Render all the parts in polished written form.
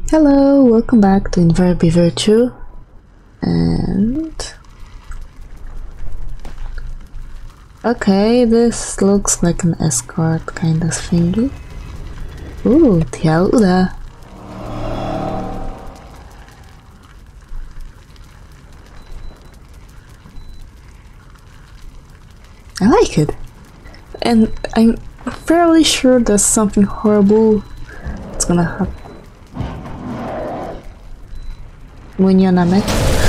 Hello, welcome back to In Verbis Virtus, and okay, this looks like an escort kind of thingy. Ooh, Tiauda. I like it, and I'm fairly sure there's something horrible that's gonna happen. Młynia namek.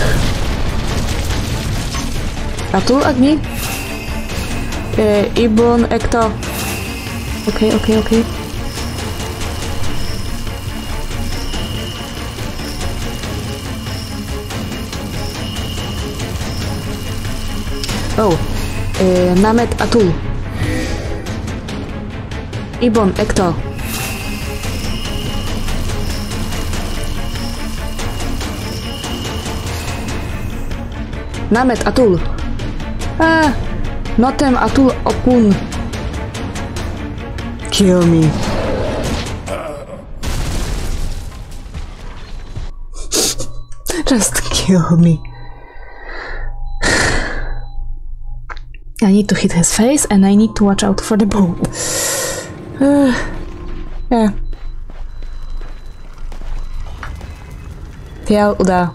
A tu Agni? Ibon, Ekto. Okay. Oh, Namet Atul. Ibon, Ekto. Namet Atul. Notem Atul Opun. Kill me. Just kill me. I need to hit his face and I need to watch out for the boat. Yeah. Tiauda.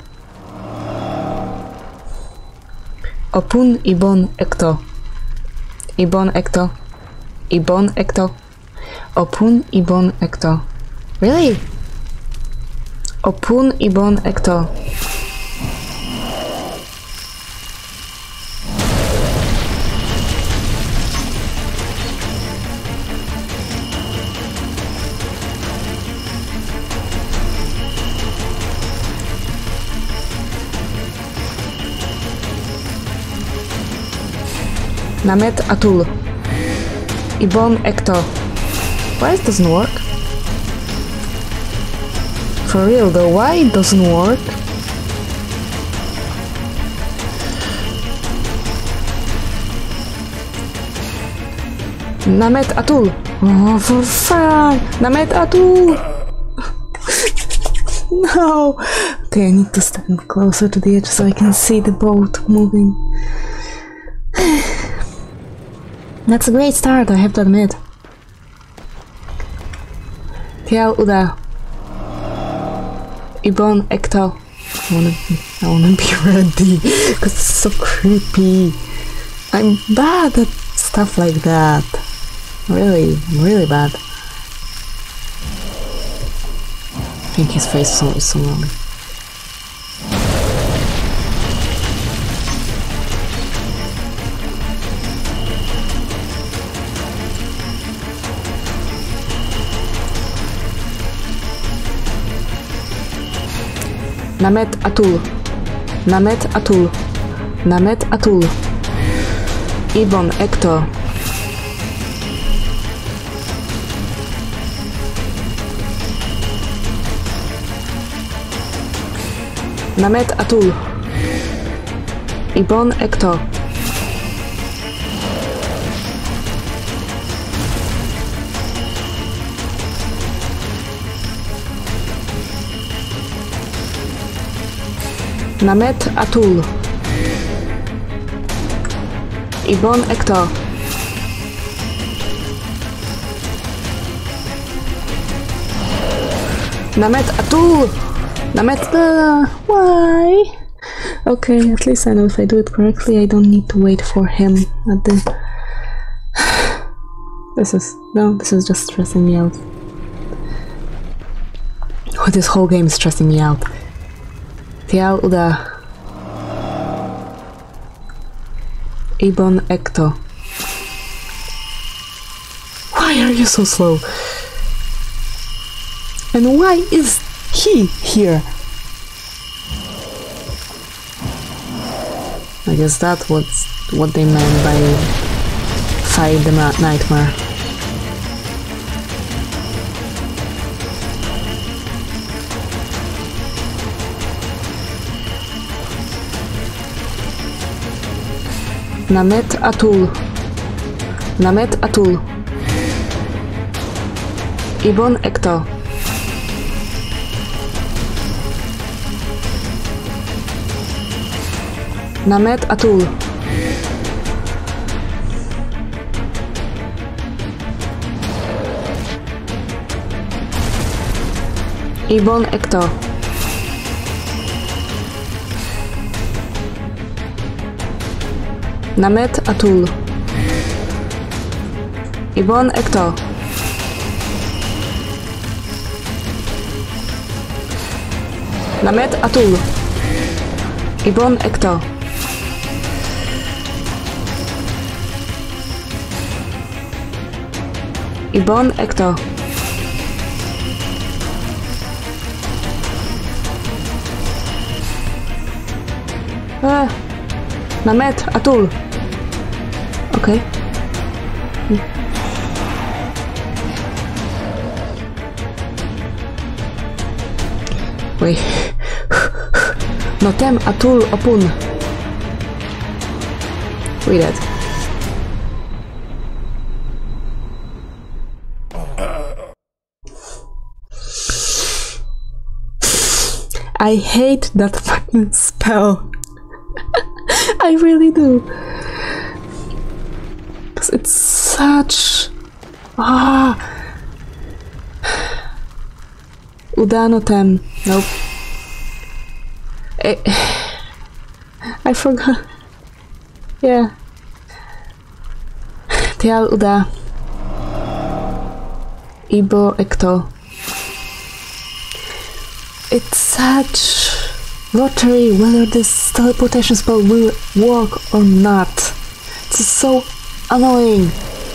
Opun Ibon Ekto. Ibon Ekto. Ibon Ekto. Opun Ibon Ekto. Really? Opun Ibon Ekto. Namet Atul. Ibon Ekto. Why it doesn't work? For real though, why it doesn't work? Namet Atul. Oh, for fun! Namet Atul! No! Okay, I need to stand closer to the edge so I can see the boat moving. That's a great start, I have to admit. Tiauda. Ibon Ekto. I wanna be ready, because it's so creepy. I'm bad at stuff like that. Really, I'm really bad. I think his face is always so long. Namet Atul. Namet Atul. Namet Atul. Ibon Ekto. Namet Atul. Ibon Ekto. Namet Atul. Ibon Ekto. Namet Atul. Namet why? Okay, at least I know if I do it correctly, I don't need to wait for him at the... This is just stressing me out. Oh, this whole game is stressing me out. Tiauda. Ibon Ekto. Why are you so slow? And why is he here? I guess that was what they meant by fight the nightmare. Namet Atul. Namet Atul. Ibon Ekto. Namet Atul. Ibon Ekto. Namet Atul. Ibon Ekto. Namet Atul. Ibon Ekto. Ibon Ekto. Namet Atul. Okay. Wait. Notem Atul Opun. Read it. I hate that fucking spell. I really do. Because it's such... Udanotem. Nope. I forgot. Yeah. Tial Uda. Ibo Ekto. It's such lottery whether this teleportation spell will work or not. It's so annoying.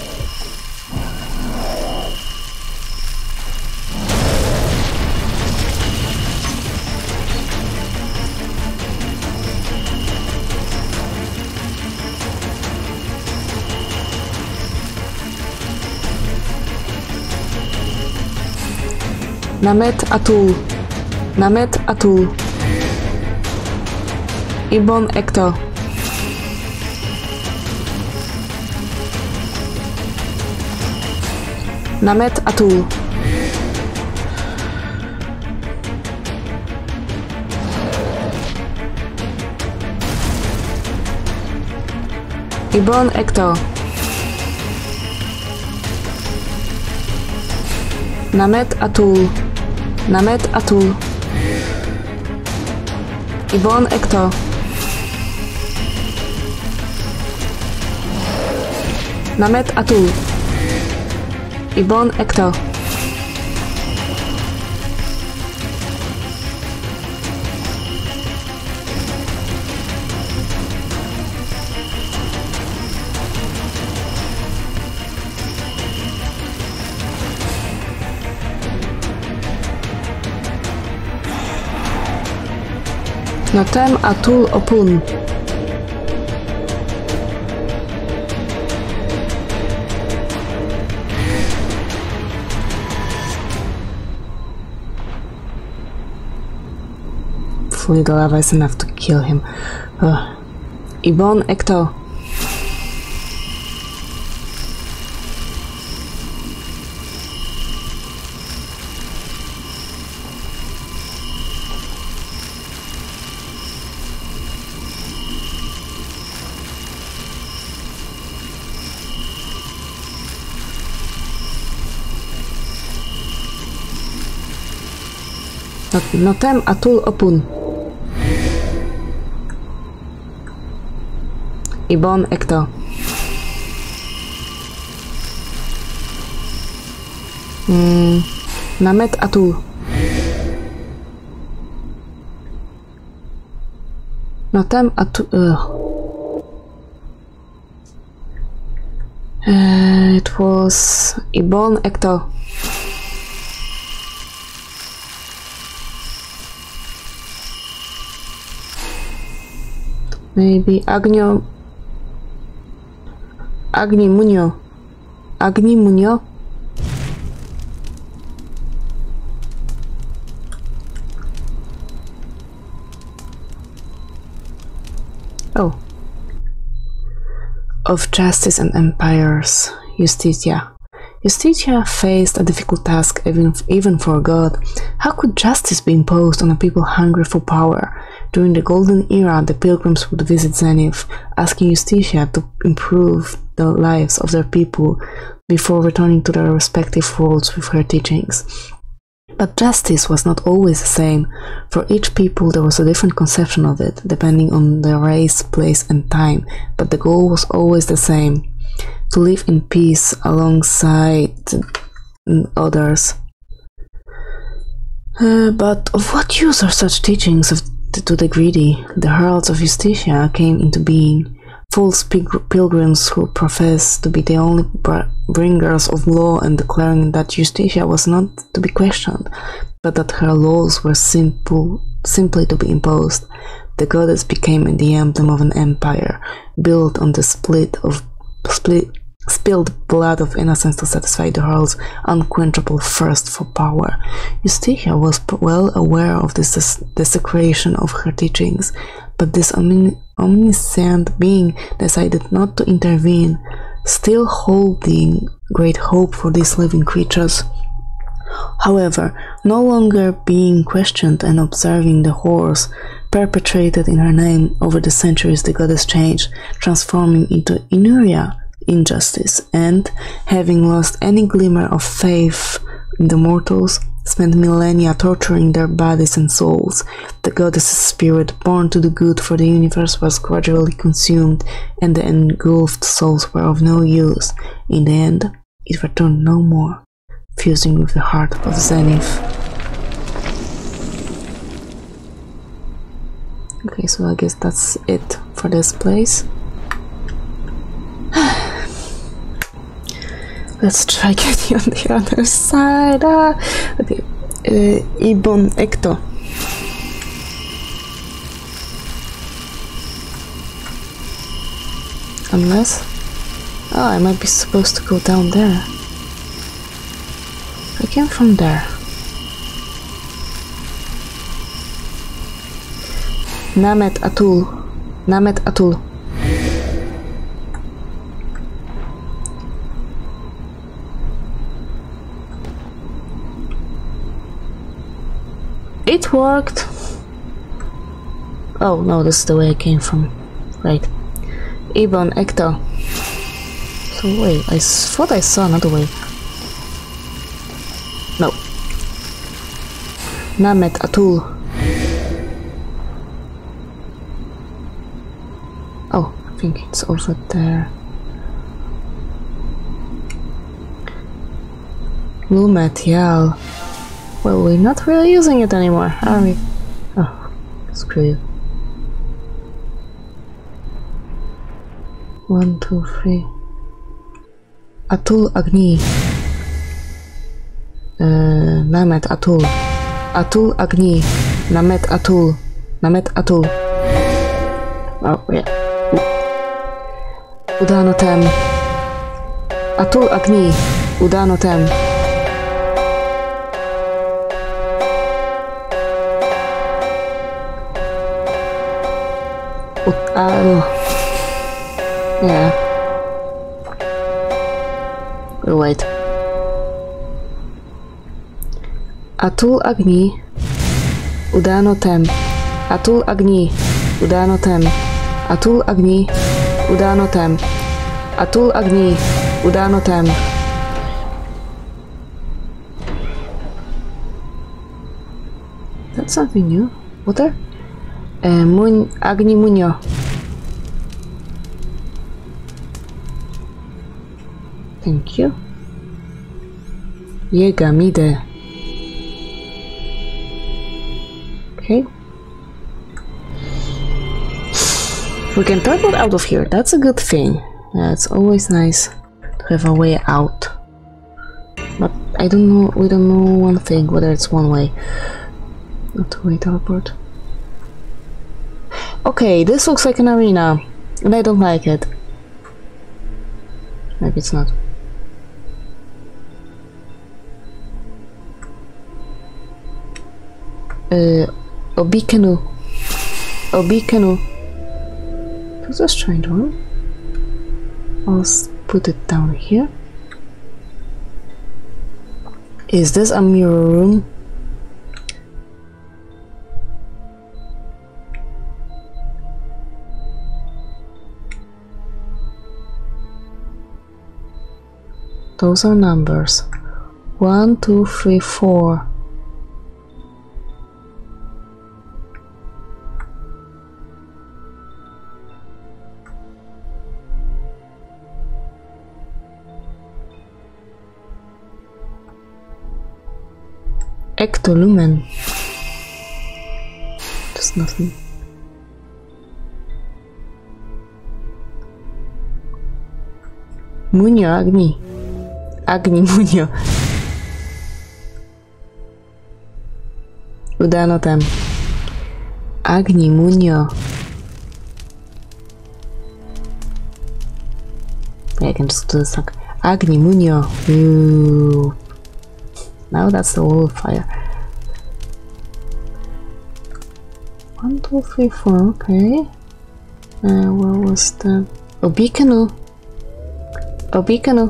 Namet Atul. Namet Atul. Ibon Ekto. Namet Atul. Ibon Ekto. Namet Atul. Namet Atul. Ibon Ekto. Namet Atul. Ibon Ekto. Notem Atul Opun. Hopefully the lava is enough to kill him. Ibon Ekto. Notem Atul Opun. Ibon Ekto. Namet Atul. Notem Atul. It was Ibon Ekto. Maybe Agni Munyo. Agni Munyo. Oh. Of Justice and Empires. Justitia. Justitia faced a difficult task even for God. How could justice be imposed on a people hungry for power? During the Golden Era, the pilgrims would visit Zenith, asking Justitia to improve the lives of their people before returning to their respective worlds with her teachings. But justice was not always the same. For each people there was a different conception of it, depending on their race, place and time, but the goal was always the same: to live in peace alongside others. But of what use are such teachings to the greedy? The heralds of Justitia came into being, false pilgrims who professed to be the only bringers of law and declaring that Justitia was not to be questioned, but that her laws were simply to be imposed. The goddess became the emblem of an empire, built on the spilled blood of innocence to satisfy the herald's unquenchable thirst for power. Justitia was well aware of this desecration of her teachings, but this omniscient being decided not to intervene, still holding great hope for these living creatures. However, no longer being questioned and observing the horrors perpetrated in her name over the centuries, the goddess changed, transforming into inuria, injustice, and, having lost any glimmer of faith in the mortals, spent millennia torturing their bodies and souls. The goddess's spirit, born to do good for the universe, was gradually consumed, and the engulfed souls were of no use. In the end, it returned no more, fusing with the heart of Zenith. Okay, so I guess that's it for this place. Let's try getting on the other side. Okay. Ibon Ecto. Unless... oh, I might be supposed to go down there. I came from there. Namet Atul. Namet Atul. It worked! Oh no, this is the way I came from. Right. Ibon Ecto. So wait, I thought I saw another way. No. Namet Atul. Oh, I think it's over there. Lumet Yal. Well, we're not really using it anymore, are we? Oh, screw you. 1, 2, 3. Atul Agni. Namet Atul. Atul Agni. Namet Atul. Namet Atul. Oh, yeah. Udanotem. Atul Agni. Udanotem. Yeah. Wait. Atul Agni. Udanotem. Atul Agni. Udanotem. Atul Agni. Udanotem. Atul Agni. Udanotem. That's something new. Water? Agni Munyo. Thank you. Yegamide. Okay. We can teleport out of here. That's a good thing. It's always nice to have a way out. But I don't know. We don't know one thing, whether it's one way. Not two-way teleport. Okay, this looks like an arena, and I don't like it. Maybe it's not. Obikenu. Obikenu. That's a strange one. I'll put it down here. Is this a mirror room? Those are numbers. 1, 2, 3, 4. Ectolumen. Just nothing. Munio, Agni. Agni, Munio. Udano tam. Agni, Munio. I can just do this like Agni, Munio. Ooh. Now that's the wall of fire. 1, 2, 3, 4, okay. Where was the... Obikanu! Obikanu!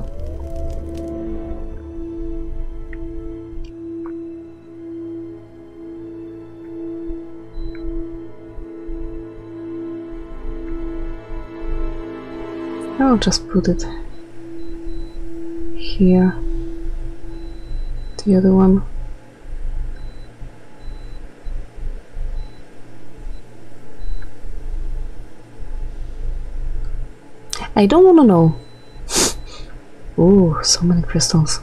I'll just put it here. The other one. I don't want to know. Oh, so many crystals.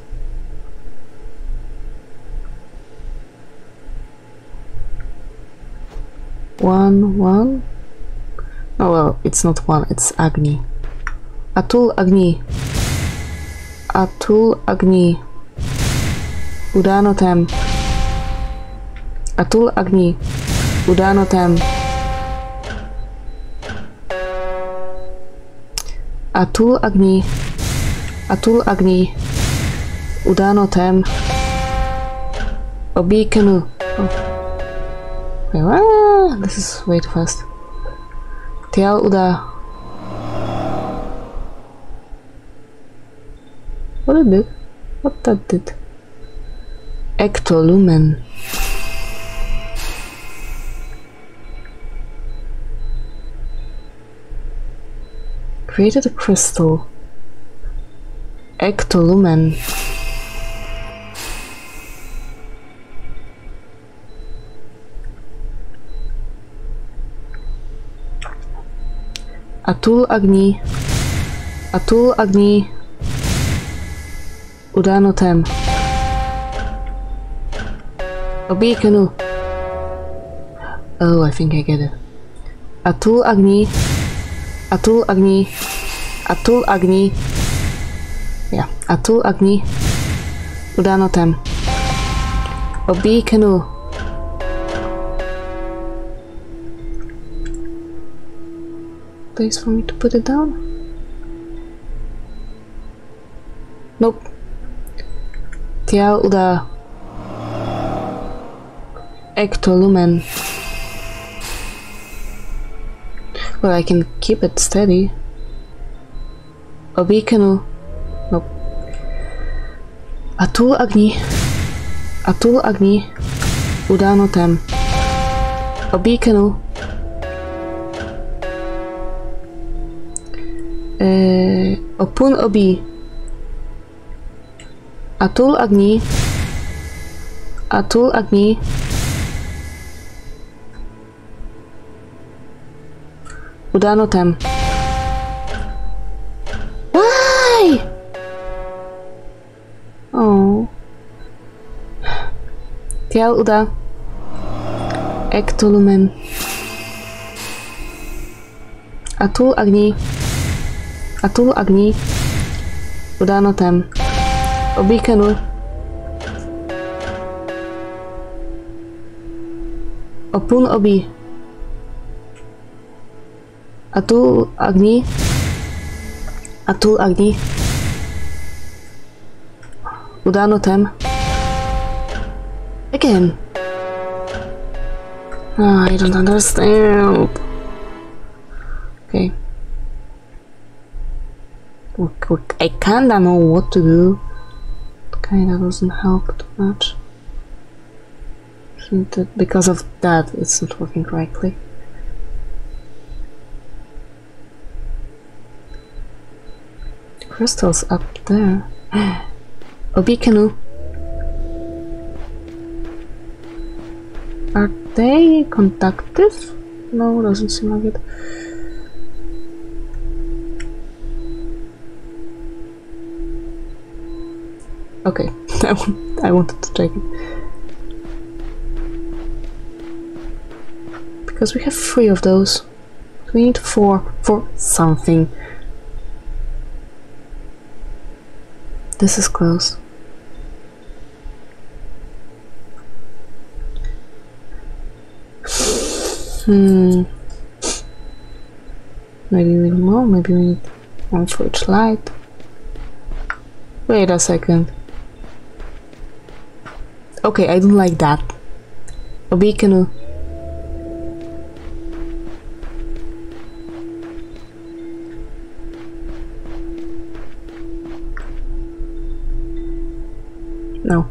One. Oh well, it's not one, it's Agni. Atul Agni. Atul Agni. Udanotem. Atul Agni. Udanotem. Atul Agni. Atul Agni. Udanotem. Obikanu. Oh. Okay, this is way too fast. Tial Uda. What did it? What that did? Ectolumen. Created a crystal. Ectolumen. Atul Agni. Atul Agni. Udanotem. Obikanu. Oh, I think I get it. Atul Agni. Atul Agni. Atul Agni. Yeah, Atul Agni. Udanotem. Obikanu. Place for me to put it down? Nope. Tial Uda. Ectolumen. Well, I can keep it steady. Obikanu. Nope. Atul Agni. Atul Agni. Udanotem. Obikanu. Opun Obi. Atul Agni. Atul Agni. Udanotem. Why? Oh. Tial Uda. Ectolumen. Atul Agni. Atul Agni. Udanotem. Obikanu. Opun Obi. Atul Agni. Atul Agni. Udanotem. Again. I don't understand. Okay. I kinda know what to do. Kinda doesn't help too much. I think that because of that it's not working correctly. Crystals up there. Obi canoe. Are they conductive? No, doesn't seem like it. Okay, I wanted to check it. Because we have 3 of those. We need 4 for something. This is close. Maybe we need more, maybe we need 1 for each light. Wait a second. Okay, I don't like that. A beacon. No.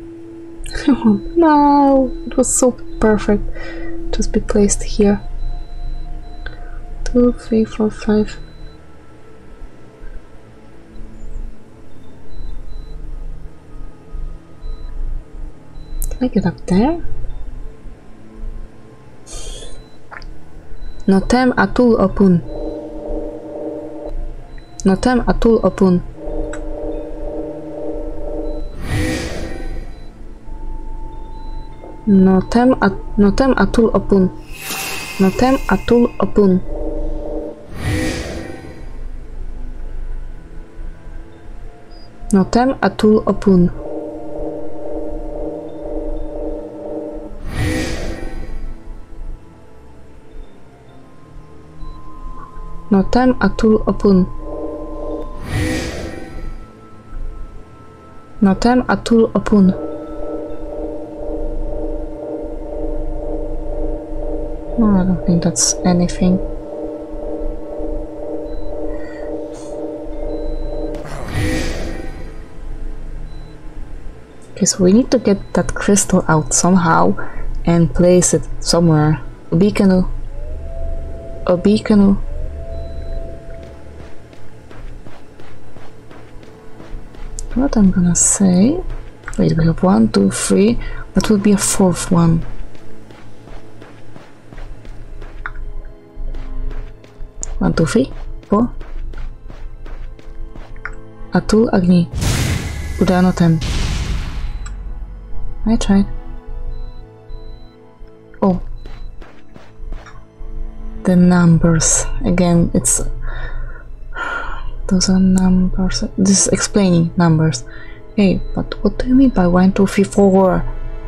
No, it was so perfect. Just be placed here. 2, 3, 4, 5. Can I get up there? Notem atul opun. Notem atul opun. Notem atul opun. Notem atul opun. Notem atul opun. Notem atul opun. Notem atul opun. No, I don't think that's anything. Okay, so we need to get that crystal out somehow and place it somewhere. A beacon. A beacon. What I'm gonna say? Wait, we have 1, 2, 3. That will be a 4th one. One, two, 3, 4. Atul Agni. Udanotem. I tried. Oh. The numbers. Again, it's... Those are numbers. This is explaining numbers. Hey, but what do you mean by 1, 2, 3, 4?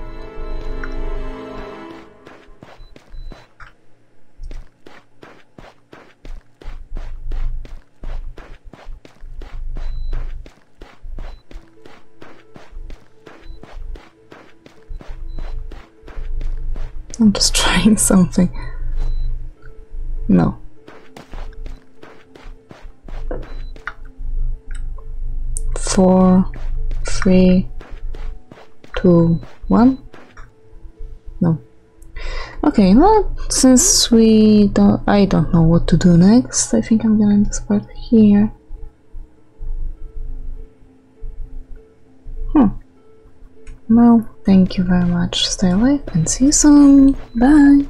I'm just trying something. No. 4, 3, 2, 1. No. Okay, well, since I don't know what to do next, I think I'm gonna end this part here. Well, thank you very much. Stay alive and see you soon. Bye.